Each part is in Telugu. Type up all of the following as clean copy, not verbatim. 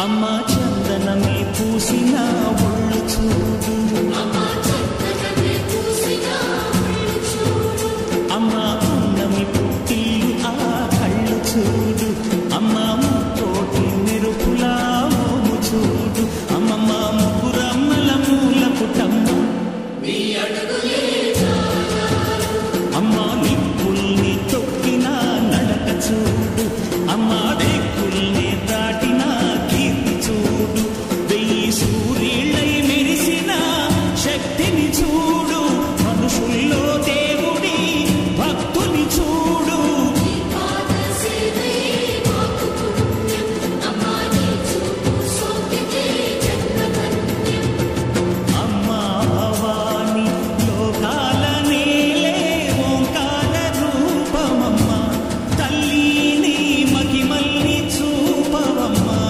అమ్మా చందనమే పూసిన ఒళ్ళు చూడు, అమ్మా పున్నమి పుట్టిల్లు ఆ కళ్ళు చూడు, అమ్మా ముక్కోటి మెరుపులా మోము చూడు, అమ్మమ్మ ముగ్గురమ్మల మూల పుటమ్మ అమ్మా నిప్పుల్ని తొక్కిన నడక చూడు, అమ్మా దిక్కుల్ని దాటిన కీర్తి చూడు, వెయ్యి సూర్యులై మెరిసిన శక్తిని చూడు, మనుషుల్లో దేవుడి భక్తుని చూడు. అమ్మా భవాని లోకాల నేలే ఓంకార రూపమమ్మ, తల్లిని మహిమల్ని చూపవమ్మా.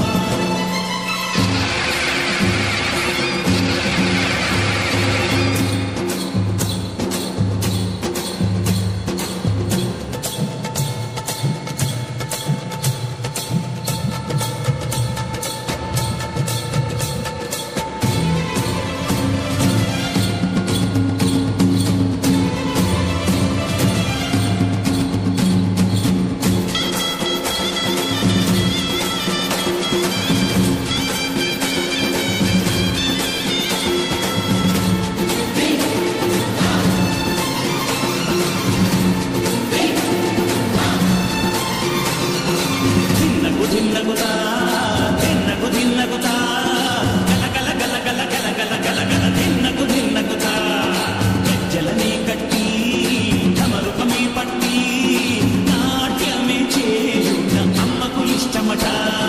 దిన్నగు దిన్నగుతా దిన్నగు దిన్నగుతా గల గల గల గల గల గల గల గల దిన్నగు దిన్నగుతా, గజ్జలనే కట్టి ఢమరుకమే పట్టి నాట్యమే చేయుట అమ్మకు ఇష్టమట.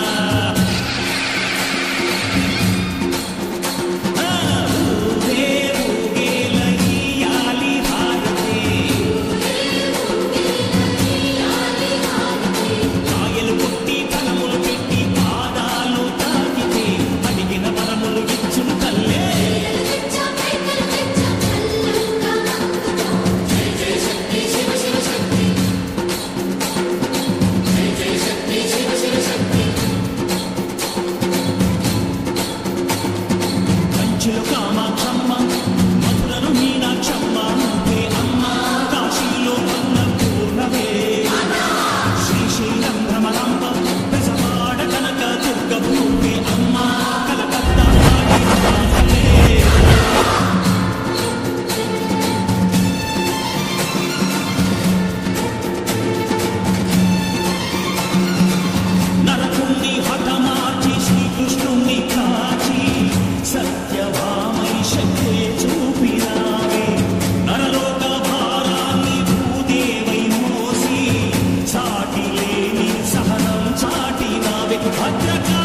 ఊరే ఊగేల ఇయ్యాలి హారతి, కాయలు కొట్టి కలములు పెట్టి పాదాలు తాకితే అడిగిన వరములు ఇచ్చును తల్లే. కంచిలో కామాక్షమ్మ, మధురను మీనాక్షమ్మ నువ్వే అమ్మ, కాశీలో అన్నపూర్ణవే, శ్రీశైలం భ్రమరాంబ బెజవాడ కనక దుర్గవు నువ్వే అమ్మ, కలకత్తా కాళీ నరకుణ్ణి హఠమార్చి శ్రీకృష్ణుణ్ణి కాచి సత్యభామై శక్తి చూపినావే, నరలోక భారాన్ని భూదేవై మోసి సాటి లేని సహనం చాటినావే, భద్రకా